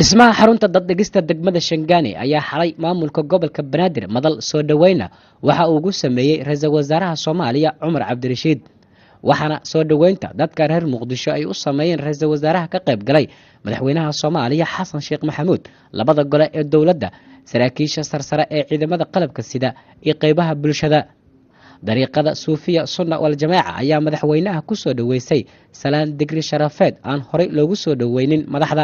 dhismaha xarunta daddegista degmada Shangaani ayaa xalay maamulka gobolka Banaadir madal soo dhaweyna waxa uu ugu sameeyay ra'iisul wasaaraha Soomaaliya Cumar Cabdirashiid waxaana soo dhaweynta dadka reer Muqdisho ay u sameeyeen ra'iisul wasaaraha ka qayb galay madaxweynaha Soomaaliya Xasan Sheekh Maxamuud labada gole ee dawladda saraakiisha sarsare ee ciidamada qalabka sida iyo qaybaha bulshada dariiqada Suufiya Sunna wal Jamaaca ayaa madaxweynaha ku soo dhaweysay salaan digri sharafeed aan horey loogu soo dhaweynin madaxda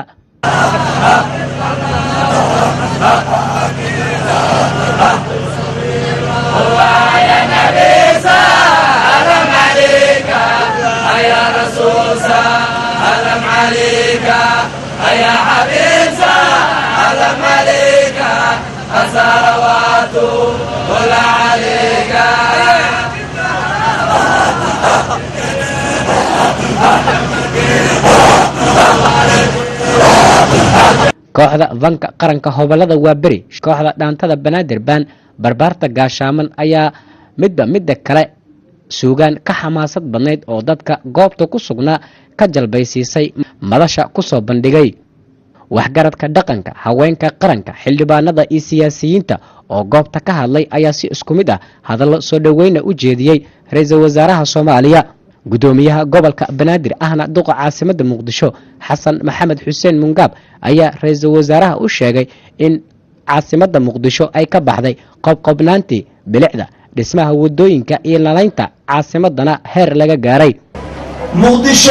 kooxda vanka qaranka hobolada waa beri kooxda dhaantada Banaadir baan barbaarta gaashaaman ayaa midba kale suugaan ka xamaasad badneyd oo dadka goobta ku sugnaa ka jalbaysiisay madasha ku soo bandhigay waxgaradka dhaqanka haweenka qaranka xildhibaanada iyo siyaasiyiinta oo goobta ka hadlay ayaa si isku mid ah hadallo soo dhaweyna u jeediyay ra'iisul wasaaraha Soomaaliya gudoomiyaha gobolka Banaadir ahna duqa caasimada Muqdisho Xasan Maxamed Xuseen Mungaab ayaa ra'iisul wasaaraha u sheegay in caasimada Muqdisho ay ka baxday qobqobnaantii bilicda dhismaha wadooyinka iyo nalaynta caasimadana heer laga gaaray Muqdisho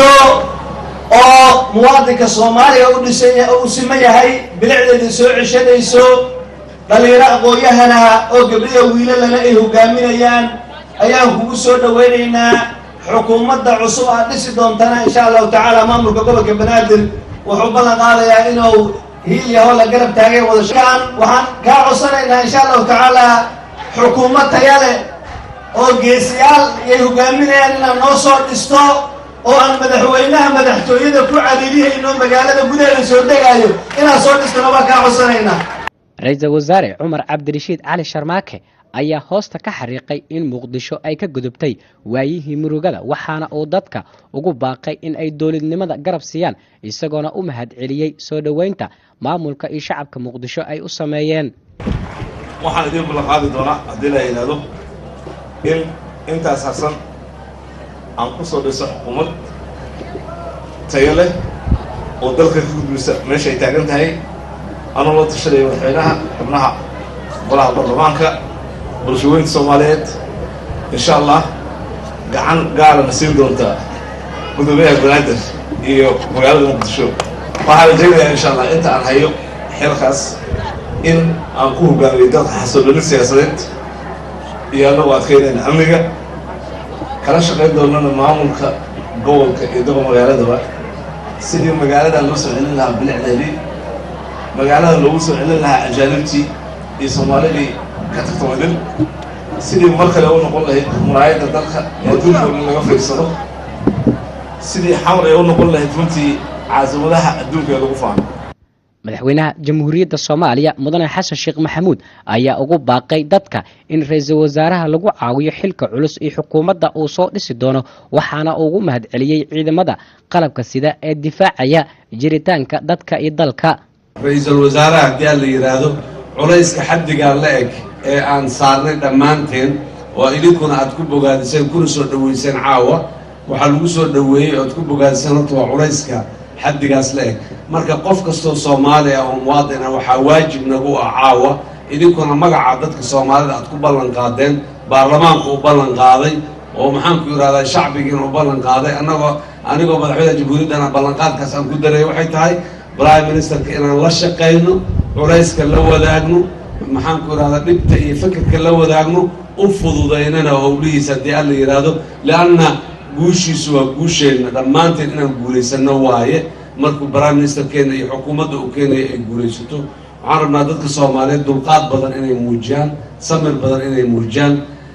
oo muwaadinka Soomaaliya u dhisay oo siman yahay bilicdeeda soo ceshanayso dhalinyaro aqoonyahana oo gabdhiyo wiilalana ay hogaaminayaan ayaan kugu soo dhaweynaynaa xukuumadda cusub aad dhisi doontana insha Allah taala maamulka gobolka Banaadir wuxuu ballan qaadayaa inuu hiilaha la garab taagay wada shaqaan waxaan ka codsanaynaa insha Allah taala xukuumad tayale oo geesiyaal ay hogaaminayaan inaan noo soo dhisto oo aan madaxweynaha madaxtooyada ku cariiriyayno magaalada gudaheeda soo degayo inaan soo dhistano baan ka codsanaynaa ra'iisul wasaare Cumar Cabdirashiid Cali Sharmaake ayaa hoosta ka xariiqay in Muqdisho ay ka gudubtay waayihii murugada waxaana uu dadka ugu baaqay in ay dawladnimada garab siiyaan isagoona u mahad celiyay soo dhaweynta maamulka iyo shacabka Muqdisho ay u sameeyeen waxaan idin ballan qaadi doonaa haddii la yiraahdo in intaas harsan aan ku soo dhiso xukuumad tayo leh oo dalka ka gudbisa meesha ay taagan tahay anoo la tashaday madaxweynaha xubnaha golaha baarlamaanka bulshooyinka Soomaaliyeed insha Allah gacan gaarana siin doonta gudoomiyaha Banaadir iyo magaalada Muqdisho waxaan rajaynayaa insha Allah inta aan hayo xilkaas in aan ku hogaamiyo dalka xasillooni siyaasadeed iyo anagoo adkeynayna amniga kala shaqayn doonana maamulka gobolka iyo dadka magaaladaba sidii magaalada loo soo celin lahaa bilicdeedii magaalada loogu soo celin lahaa ajaanibtii iyo Soomaalidii ka tagtoodan sidii mar kale u noqon lahayd muraayada dalka ee adduunka laga fiirsado sidii xamar ay u noqon lahayd runtii caasimadaha adduunka lagu faano madaxweynaha jamhuuriyadda Soomaaliya mudane Xasan Sheekh Maxamuud ayaa ugu baaqay dadka in ra'iisul wasaaraha lagu caawiyo xilka culus ee xukuumadda uu soo dhisi doono waxaana uu ugu mahad celiyay ciidamada qalabka sida ee difaacaya jiritaanka dadka iyo dalka ra'iisul wasaaraha hadii la yiraahdo culayska xaddiga la eg ee aan saarnay dhammaanteen oo idinkuna aad ku bogaadiseen kuna soo dhaweyseen caawa waxa lagu soo dhaweeyay oo aad ku bogaadiseen horta waa culayska xaddigaas la eg marka qof kastoo Soomaali ah oo muwaadin ah waxa waajib nagu ah caawa idinkuna magaca dadka Soomaalida aad ku ballan qaadeen baarlamaanku u ballan qaaday oo maxaan ku yiraahdaa shacbigiina u ballan qaaday anigoo madaxweynaha jamhuuriyadda ballan qaadkaas aan ku daray waxay tahay prime ministerka inaan la shaqeyno culayska la wadaagno maxaan ku yiraahdaa dhibta iyo fikirka la wadaagno u fududeynana howlihiisa hadii aan la yiraahdo laana guushiisu waa guusheena dhammaanteen inaan guulaysano waaye markuu prime ministerkeena iyo xukuumadda uu keenay ay guulaysato waxaan rabnaa dadka Soomaaliyeed dulqaad badan inay muujiyaan samir badan inay muujiyaan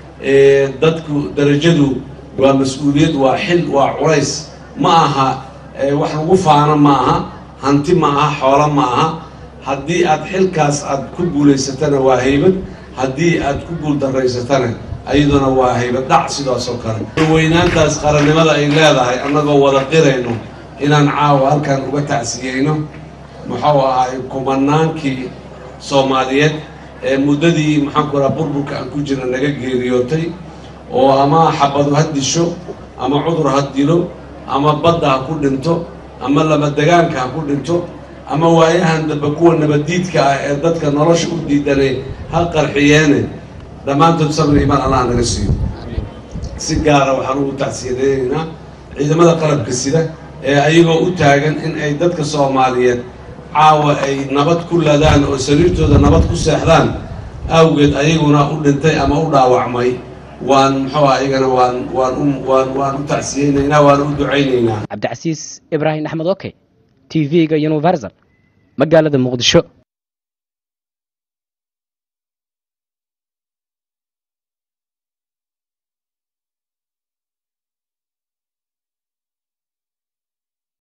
dadku darajadu waa mas'uuliyad waa xil waa culays ma aha wax lagu faano ma aha hanti ma aha xoolo ma aha haddii aad xilkaas aad ku guulaysatana waa haybad haddii aad ku guuldarraysatana ayaduna waa haybad dhac sidaas oo kale weynaantaas qarannimada ay leedahay annagoo wada qirayno inaan caawa halkan uga tacsiyeyno muxuu ahay kumanaankii Soomaaliyeed ee muddadii maxaan ku rahaa burburka aan ku jirna naga geeriyootay oo ama xabadu ha disho ama cudur ha dilo ama badda ha ku dhinto ama lama degaanka ha ku dhinto ama waayahan dambe kuwa nabadiidka ah ee dadka nolosha u diidanay ha qarxiyeene dhammaantood sabir iimaan Allah naga siiyo si gaara waxaan ugu tacsiideynaa ciidamada qalabka sida ee ayagoo u taagan in ay dadka Soomaaliyeed caawa ay nabad ku ladaan oo sariirtooda nabad ku seexdaan awgeed ayaguna u dhintay ama u dhaawacmay waan muxuu ayagana waan u tacsiideynaa waan u duceyneynaa Cabdicasiis Ibrahim Axmed Okay TV-ga Universal magaalada Muqdisho.